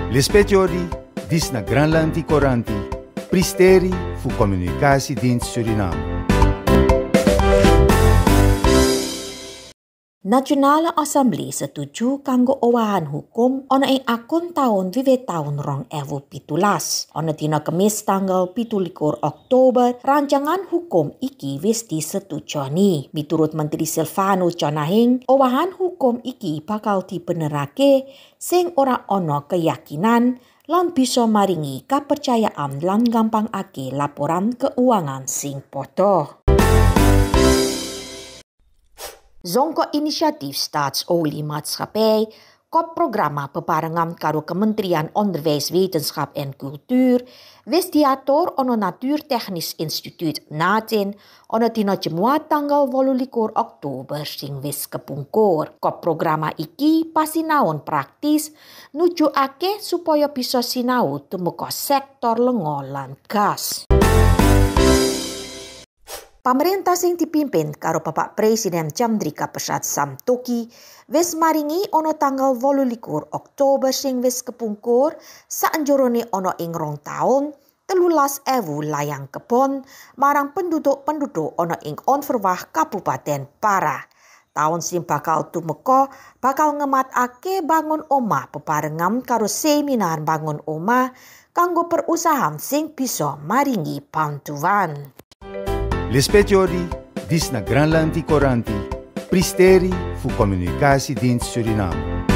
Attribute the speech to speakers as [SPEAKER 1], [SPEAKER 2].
[SPEAKER 1] L'espetiori, dis na Granlandi Coranti, pristeri fu Communicatiedienst Suriname.
[SPEAKER 2] Nasionale Assemblee setuju kanggo owahan hukum ana ing akun taun wiwit taun 2017. Ana dina Kemis tanggal 17 Oktober, rancangan hukum iki wis disetujoni. Miturut Menteri Silvanus Canahing, owahan hukum iki bakal dibenerake sing ora ana keyakinan lan bisa maringi kepercayaan lan gampangake laporan keuangan sing padha. Zongko inisiatief Staatoliemaatschappij, kopprogramma bebarengan karo Kementerian Onderwijs, Wetenschap en Cultuur, wis diatur ono Natuurtechnisch Instituut Natin ono dina Jumat tanggal 28 Oktober sing wis kepungkur. Kopprogramma iki pasinaon praktis nujuake supaya bisa sinau tumeka sektor lenga lan gas. Pemerintah sing dipimpin karo Bapak Presiden Chandrika Persad Santokhi wis maringi ono tanggal 28 Oktober sing wis kepungkur saenjorone ono ing 2 taun 13.000 layang kebon marang penduduk-penduduk ono ing Onverwag Kabupaten Parah. Taun sing bakal tumeka bakal ngematake bangun omah bebarengan karo seminar bangun omah kanggo perusahaan sing bisa maringi bantuan.
[SPEAKER 1] L'espetiori, dis na Granlandi Coranti, pristeri fu Communicatiedienst Suriname.